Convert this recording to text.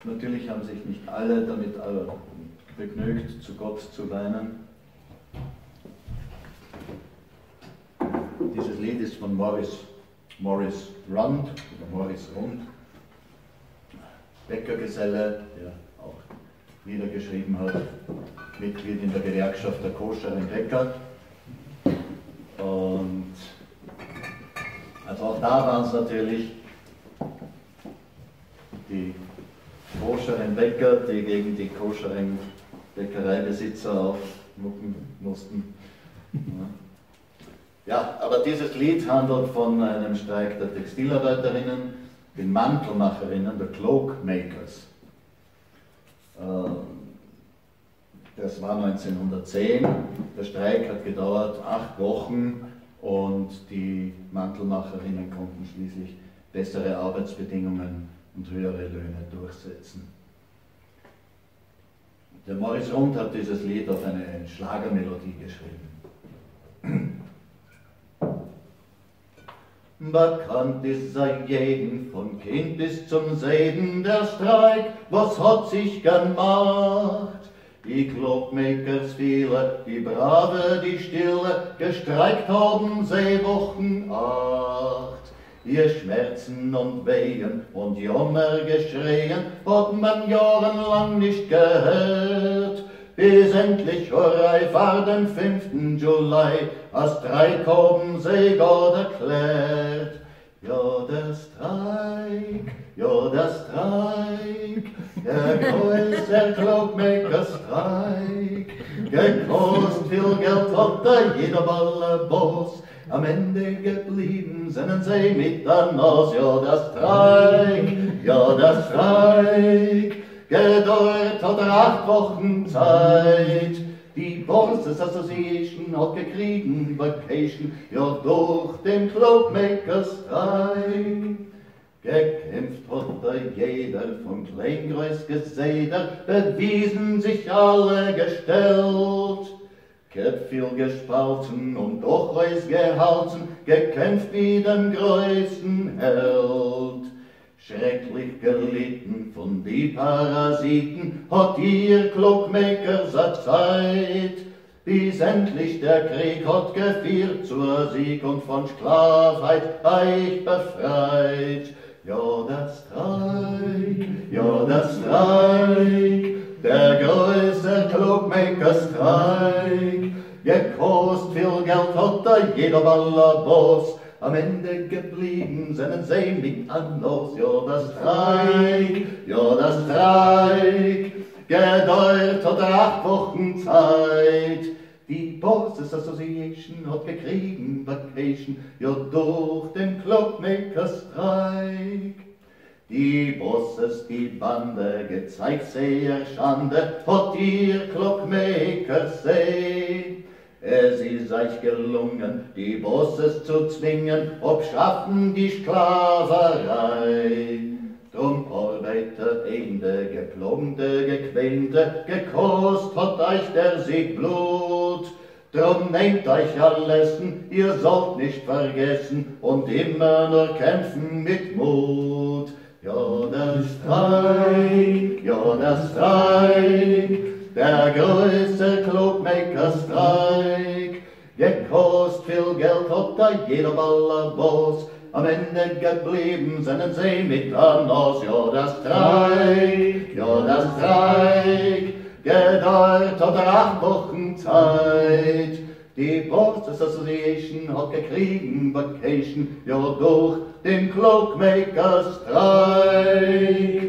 Natürlich haben sich nicht alle damit begnügt, zu Gott zu weinen. Dieses Lied ist von Maurice Rund, oder Maurice Rund, Bäckergeselle, der auch niedergeschrieben hat, Mitglied in der Gewerkschaft der koscheren Bäcker. Und also auch da waren es natürlich die koscheren Bäcker, die gegen die koscheren Bäckereibesitzer aufmucken mussten. Ja, aber dieses Lied handelt von einem Streik der Textilarbeiterinnen, den Mantelmacherinnen, der Cloak Makers. Das war 1910, der Streik hat gedauert 8 Wochen und die Mantelmacherinnen konnten schließlich bessere Arbeitsbedingungen und höhere Löhne durchsetzen. Der Maurice Rund hat dieses Lied auf eine Schlagermelodie geschrieben. Bekannt ist sei jeden, von Kind bis zum Seiden, der Streik, was hat sich gemacht? Die Cloakmakers viele, die Brave, die Stille, gestreikt haben sie Wochen 8. Ihr Schmerzen und Wehen und Jammergeschrien hat man jahrelang nicht gehört, bis endlich Hurrei war den 5. Juli, als Streik haben sie Gott erklärt. Ja, der Streik, der größte Cloakmaker-Streik, gekostet viel Geld hat da jeder Ballerboss. Am Ende geblieben sind sie mit der Nase. Ja, der Streik, gedauert hat 8 Wochen Zeit. Die Bosses Association hat gekriegen Vacation, ja durch den Cloakmaker-Streik. Gekämpft hat da jeder, von Kleingröß Geseder, bewiesen sich alle gestellt. Viel gespalten und doch alles gehalten, gekämpft wie den größten Held. Schrecklich gelitten von die Parasiten hat ihr Cloakmaker seit Zeit, bis endlich der Krieg hat geführt zur Sieg und von Sklavheit euch befreit. Ja, der Streik, der größte Cloakmaker-Streik, gekostet viel Geld hat da jeder Ballerboss. Am Ende geblieben sind sie mit Anlass. Ja, der Streik, gedauert hat 8 Wochen Zeit. Die Bosses Association hat gekriegen Vacation, ja durch den Cloakmaker-Streik. Die Bosses, die Bande, gezeigt sehr Schande, hat ihr Cloakmaker seh. Es ist euch gelungen, die Bosses zu zwingen, abschaffen die Sklaverei. Drum Arbeiter, Ende, geplomte, gequälte, gekost hat euch der Sieg Blut. Drum nehmt euch allessen, ihr sollt nicht vergessen und immer nur kämpfen mit Mut. Ja, der Streik, der größte Cloakmaker-Streik, gekostet viel Geld hat da jeder Ballerboss. Am Ende geblieben sind sie mit der Nase. Ja, der Streik, gedauert hat 8 Wochen Zeit. Die Bosses Association hat gekriegen Vacation, ja durch den Cloakmaker-Streik.